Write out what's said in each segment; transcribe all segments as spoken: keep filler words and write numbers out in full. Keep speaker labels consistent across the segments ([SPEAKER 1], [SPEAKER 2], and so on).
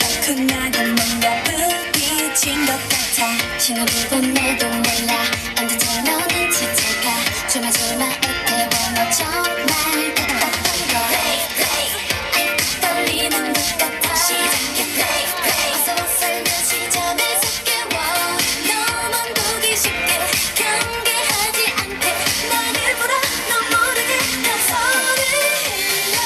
[SPEAKER 1] 쿵하고 뭔가 부딪힌 것 같아.
[SPEAKER 2] 신호 보고 내도 몰라 언제쯤 너는 지쳐가 조마조마 애태워 너 정말 답답한 거 아이 떨리는 것 같아. 시작해 어서 설명 시점에서 깨워 너만 보기 쉽게 경계하지 않게 나를 보라 너 모르게 다 소리질러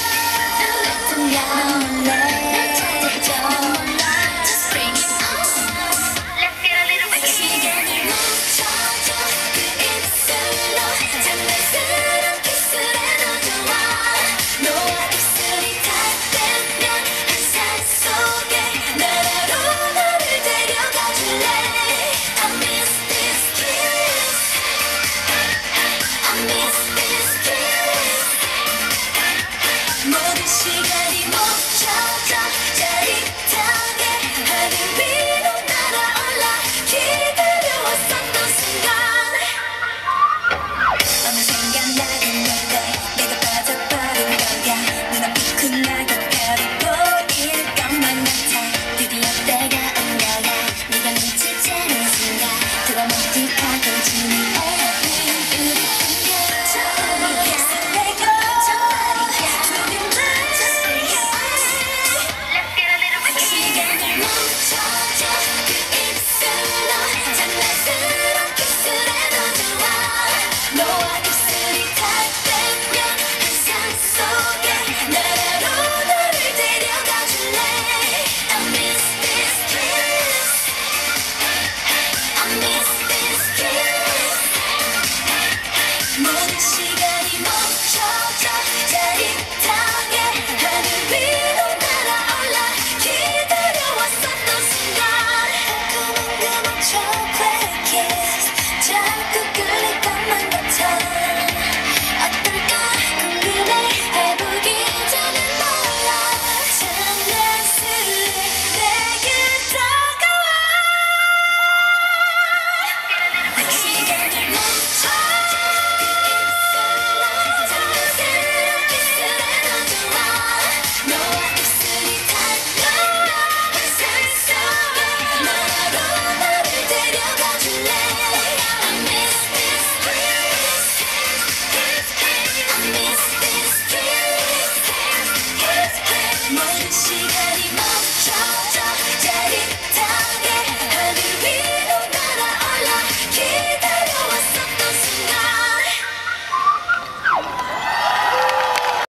[SPEAKER 2] 넌 몰래 널 찾아줘 넌 몰라 Just bring it on Let's get a little bit 시간을 멈춰줘 그 입술로 장난스러운 키스를 넣어줘와 너와 입술이 닿으면 한상 속에 나라로 너를 데려가줄래 I miss this kiss I miss this kiss 모든 시간이 멈춰져 짜릿하게 하늘 위로 날아올라 기다려왔었던 순간 어느샌가 나는 너에 내가 빠져버린 거야. 눈앞이 쿵하고 별이 보일 것만 같아. 드디어 때가 온 거야. 네가 눈치채는 순간 두번 멈칫하고 지는